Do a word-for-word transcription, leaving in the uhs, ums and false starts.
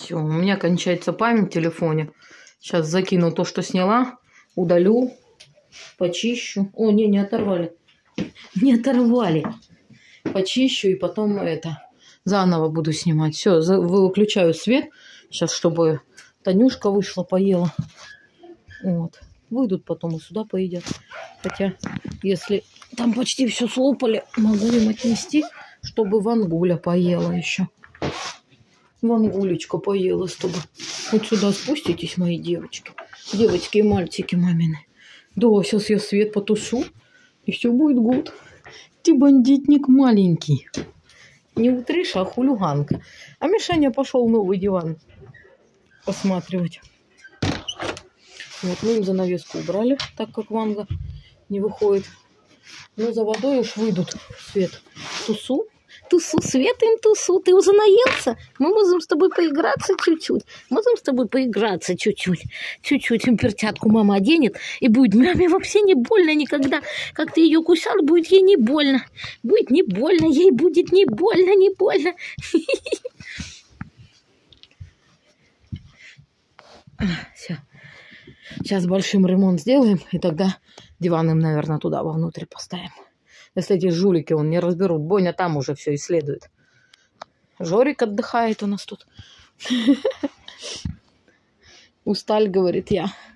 Все, у меня кончается память в телефоне. Сейчас закину то, что сняла, удалю, почищу. О, не, не оторвали. Не оторвали. Почищу и потом это заново буду снимать. Все, выключаю свет. Сейчас, чтобы Танюшка вышла, поела. Вот. Выйдут потом и сюда поедят. Хотя, если там почти все слопали, могу им отнести, чтобы Вангуля поела еще. Вангулечка поела, чтобы... Вот сюда спуститесь, мои девочки. Девочки и мальчики мамины. Да, сейчас я свет потушу, и все будет гуд. Ты бандитник маленький. Не утриша, а хулиганка. А Мишаня пошел новый диван посматривать. Вот, мы им занавеску убрали, так как Ванга не выходит. Но за водой уж выйдут в свет. Тусу. Тусу, свет им тусу. Ты уже наелся? Мы можем с тобой поиграться чуть-чуть. Можем с тобой поиграться чуть-чуть. Чуть-чуть им перчатку мама оденет. И будет маме вообще не больно никогда. Как ты ее кусал, будет ей не больно. Будет не больно, ей будет не больно, не больно. Все. Сейчас большим ремонт сделаем. И тогда диван им, наверное, туда вовнутрь поставим. Если эти жулики он не разберут. Боня там уже все исследует. Жорик отдыхает у нас тут. Усталь, говорит я.